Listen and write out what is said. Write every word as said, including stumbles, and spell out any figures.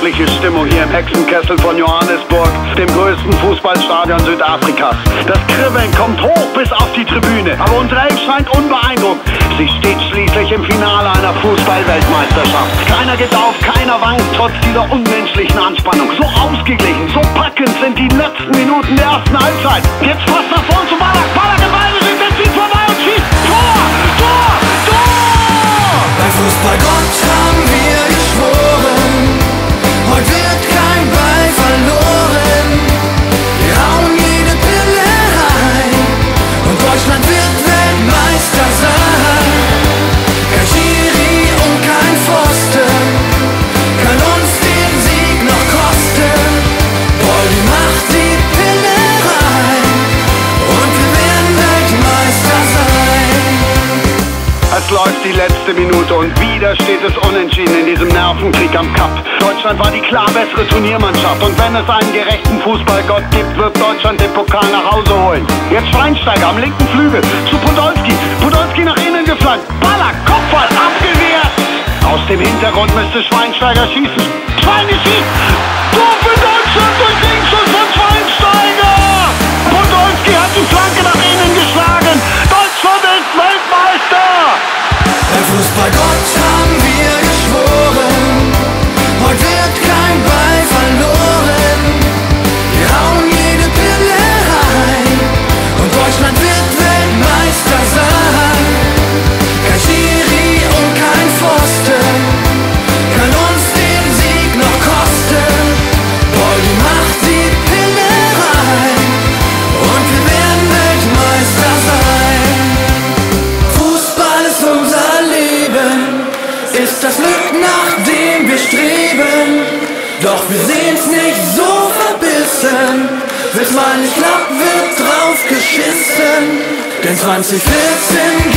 unglaubliche Stimmung hier im Hexenkessel von Johannesburg, dem größten Fußballstadion Südafrikas. Das Kribbeln kommt hoch bis auf die Tribüne, aber unsere Elf scheint unbeeindruckt. Sie steht schließlich im Finale einer Fußball-Weltmeisterschaft. Keiner gibt auf, keiner wankt, trotz dieser unmenschlichen Anspannung. So ausgeglichen, so packend sind die letzten Minuten der ersten Halbzeit. Jetzt passt nach vorn zu Ballack, Ballack im Ballbesitz, der zieht vorbei und schießt. Tor, Tor, Tor! Bei Fußballgott haben wir geschworen, heute wird kein Ball verloren. Wir hauen jede Pille rein und Deutschland wird Weltmeister sein. Kein Schiri und kein Pfosten kann uns den Sieg noch kosten. Bolli macht die Pille rein und wir werden Weltmeister sein. Es läuft die letzte Minute und wieder steht es unentschieden in diesem Nervenkrieg am Cup. Deutschland war die klar bessere Turniermannschaft und wenn es einen gerechten Fußballgott gibt, wird Deutschland den Pokal nach Hause holen. Jetzt Schweinsteiger am linken Flügel zu Podolski. Podolski nach innen geflankt. Ballack, Kopfball, abgewehrt. Aus dem Hintergrund müsste Schweinsteiger schießen. Schweine schießt. Tor für Deutschland durch Linksschuss von Schweinsteiger. Podolski hat die Flanke nach innen geschlagen. Deutschland ist Weltmeister. Bei Fußballgott haben wir geschworen, heute wird kein Ball verloren. Wir hauen jede Pille rein und Deutschland wird Weltmeister sein. Kein Schiri und kein Pfosten kann uns den Sieg noch kosten. Bolli macht die Pille rein und wir werden Weltmeister sein. Fußball ist unser Leben, ist das Glück, nach dem wir streben. Doch wir sehen's nicht so verbissen, wenn's mal nicht klappt, wird drauf geschissen. Denn zwanzig vierzehn